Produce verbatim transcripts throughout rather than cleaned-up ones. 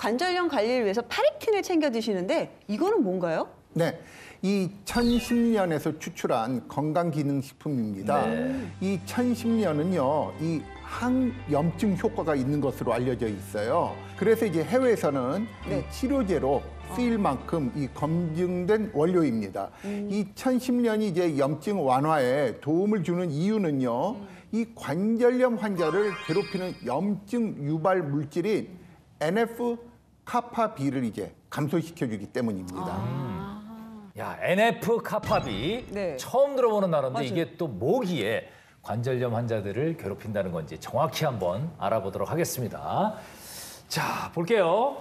관절염 관리를 위해서 파렉틴을 챙겨 드시는데 이거는 뭔가요? 네, 이 천십 년에서 추출한 건강기능식품입니다. 네. 이 천십 년은요, 이 항염증 효과가 있는 것으로 알려져 있어요. 그래서 이제 해외에서는 네. 이 치료제로 쓰일 만큼 이 검증된 원료입니다. 음. 이 천십 년이 이제 염증 완화에 도움을 주는 이유는요, 음. 이 관절염 환자를 괴롭히는 염증 유발 물질인 엔에프 카파비를 이제 감소시켜주기 때문입니다. 아. 야, 엔에프 카파비 네. 처음 들어보는 단어인데 맞아요. 이게 또 뭐기에 관절염 환자들을 괴롭힌다는 건지 정확히 한번 알아보도록 하겠습니다. 자, 볼게요.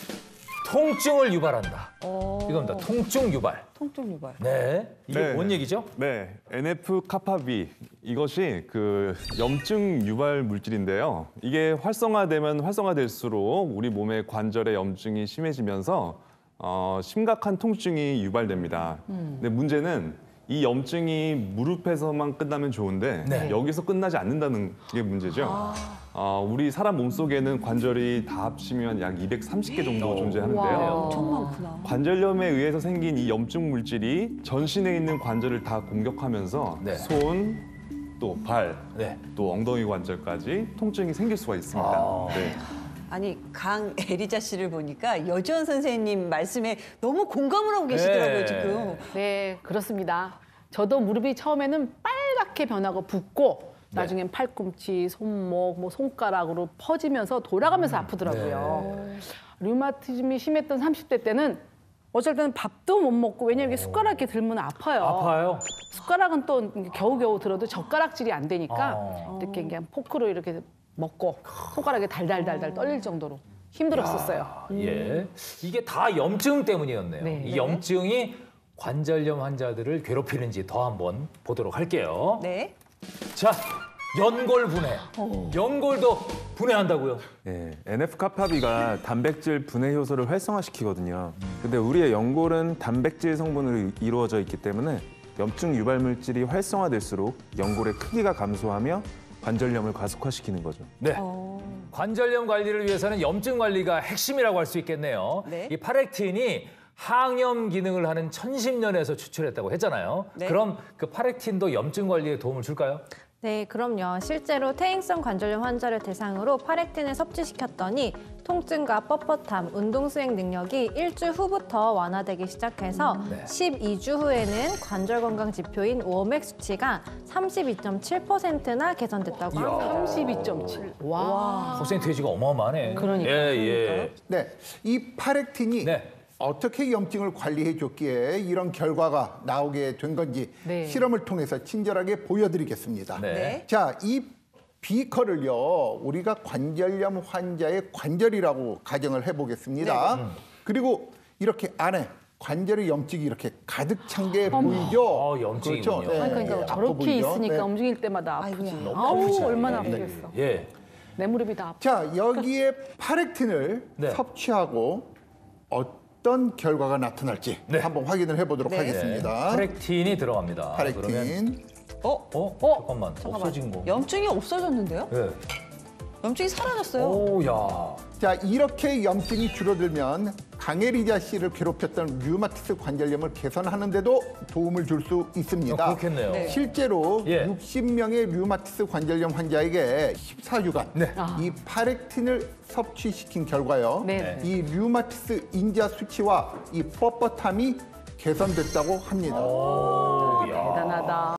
통증을 유발한다. 이겁니다. 통증 유발. 통증 유발. 네. 이게 네. 뭔 얘기죠? 네. 엔에프 카파비. 이것이 그 염증 유발 물질인데요. 이게 활성화되면 활성화될수록 우리 몸의 관절의 염증이 심해지면서 어, 심각한 통증이 유발됩니다. 음. 근데 문제는 이 염증이 무릎에서만 끝나면 좋은데 네. 여기서 끝나지 않는다는 게 문제죠. 아. 어, 우리 사람 몸속에는 관절이 다 합치면 약 이백삼십 개 정도 존재하는데요. 와, 엄청 많구나. 관절염에 의해서 생긴 이 염증 물질이 전신에 있는 관절을 다 공격하면서 네. 손, 또 발, 네. 또 엉덩이 관절까지 통증이 생길 수가 있습니다. 아. 네. 아니, 강애리자 씨를 보니까 여지원 선생님 말씀에 너무 공감을 하고 계시더라고요, 네. 지금. 네, 그렇습니다. 저도 무릎이 처음에는 빨갛게 변하고 붓고 네. 나중엔 팔꿈치, 손목, 뭐 손가락으로 퍼지면서 돌아가면서 음, 아프더라고요. 네. 류마티즘이 심했던 삼십 대 때는 어쩔 때는 밥도 못 먹고 왜냐면 이게 숟가락 이렇게 들면 아파요. 아파요? 숟가락은 또 겨우겨우 들어도 젓가락질이 안 되니까 어. 이렇게 그냥 포크로 이렇게 먹고 손가락이 달달달달 떨릴 정도로 힘들었었어요. 야, 예. 이게 다 염증 때문이었네요. 네. 이 염증이 관절염 환자들을 괴롭히는지 더 한번 보도록 할게요. 네. 자, 연골 분해. 오. 연골도 분해한다고요? 네, 엔에프 카파비가 단백질 분해 효소를 활성화시키거든요. 근데 우리의 연골은 단백질 성분으로 이루어져 있기 때문에 염증 유발 물질이 활성화될수록 연골의 크기가 감소하며 관절염을 가속화시키는 거죠. 네. 어... 관절염 관리를 위해서는 염증 관리가 핵심이라고 할 수 있겠네요. 네. 이 파렉틴이 항염 기능을 하는 천십 년에서 추출했다고 했잖아요. 네. 그럼 그 파렉틴도 염증 관리에 도움을 줄까요? 네, 그럼요. 실제로 퇴행성 관절염 환자를 대상으로 파렉틴을 섭취시켰더니 통증과 뻣뻣함, 운동 수행 능력이 일주 후부터 완화되기 시작해서 음, 네. 십이 주 후에는 관절 건강 지표인 워맥 수치가 삼십이 점 칠 퍼센트나 개선됐다고 합니다. 삼십이 점 칠. 와. 퍼센테이지가 어마어마하네. 그러니까. 예, 예. 네, 이 파렉틴이 네. 어떻게 염증을 관리해 줬기에 이런 결과가 나오게 된 건지 네. 실험을 통해서 친절하게 보여드리겠습니다. 네. 네. 자, 이 비커를요, 우리가 관절염 환자의 관절이라고 가정을 해보겠습니다. 네. 음. 그리고 이렇게 안에 관절의 염증이 이렇게 가득 찬 게 보이죠? 어, 염증이군요. 그렇죠? 네. 아니, 그러니까 아파 저렇게 보이죠? 있으니까 네. 움직일 때마다 아프지. 아이고야. 아우, 아프지. 얼마나 네. 아프겠어. 예. 내 무릎이 다 아파. 자, 여기에 파렉틴을 네. 섭취하고 어떤 결과가 나타날지 네. 한번 확인을 해보도록 네. 하겠습니다. 파렉틴이 들어갑니다. 파렉틴. 그러면 어? 어? 어? 잠깐만. 없어진 거. 염증이 없어졌는데요? 예. 염증이 사라졌어요. 오, 야. 자, 이렇게 염증이 줄어들면 강혜리자 씨를 괴롭혔던 류마티스 관절염을 개선하는 데도 도움을 줄 수 있습니다. 어, 그렇겠네요. 네. 실제로 예. 육십 명의 류마티스 관절염 환자에게 십사 주간 네. 이 파렉틴을 섭취시킨 결과요. 네. 이 류마티스 인자 수치와 이 뻣뻣함이 개선됐다고 합니다. 오, 야. 대단하다.